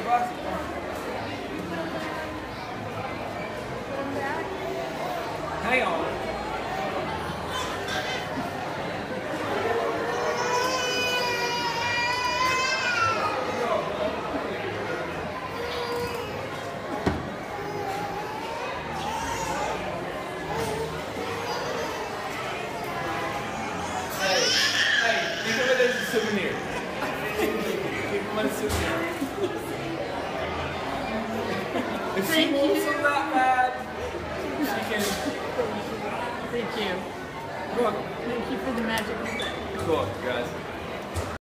glasses. Hang on. Hey, think of it as a souvenir. Think of it as a souvenir. If she wants them that bad, she can. Thank you. You're welcome. Thank you for the magic of that. You're welcome, guys.